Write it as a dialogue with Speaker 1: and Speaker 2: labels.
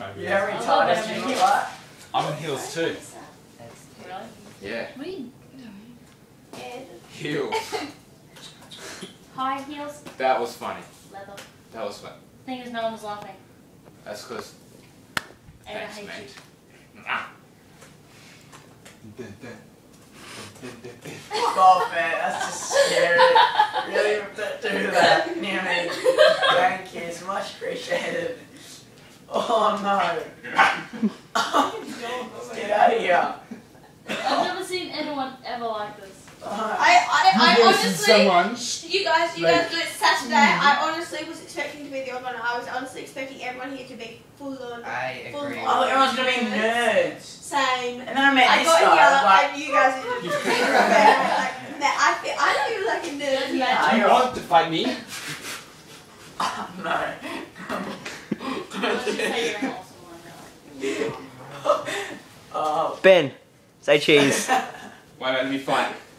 Speaker 1: trying to
Speaker 2: You
Speaker 1: be.
Speaker 2: know how many times you look like?
Speaker 1: I'm in heels too.
Speaker 3: Really?
Speaker 4: Yeah.
Speaker 3: What are you doing?
Speaker 4: Heels.
Speaker 3: High heels,
Speaker 4: That was funny.
Speaker 3: leather.
Speaker 4: That was fun.
Speaker 3: Thing is, no one was laughing.
Speaker 4: That's because.
Speaker 3: And I
Speaker 4: Thanks,
Speaker 3: hate
Speaker 4: mate.
Speaker 3: you.
Speaker 4: Ah.
Speaker 2: Stop it, that's just scary. Really, don't do that near me. Thank you, it's much appreciated. Oh no. Get out of here.
Speaker 3: I've never seen anyone ever like this.
Speaker 5: I honestly, you guys do it Saturday.
Speaker 4: Mm.
Speaker 5: I honestly was expecting to be the odd one. I was honestly expecting everyone here to be full on.
Speaker 6: I agree.
Speaker 2: Oh, everyone's gonna be nerds.
Speaker 5: Same.
Speaker 2: And then I met
Speaker 5: I
Speaker 2: this
Speaker 5: got
Speaker 2: guy, I was
Speaker 5: here
Speaker 2: like,
Speaker 5: and you guys are just like, I don't feel like a nerd.
Speaker 2: Yeah.
Speaker 4: Do you want to fight me?
Speaker 2: no.
Speaker 3: Let's just say you're an awesome one, really.
Speaker 2: Oh.
Speaker 6: Ben, say cheese.
Speaker 4: Wait, let me fight.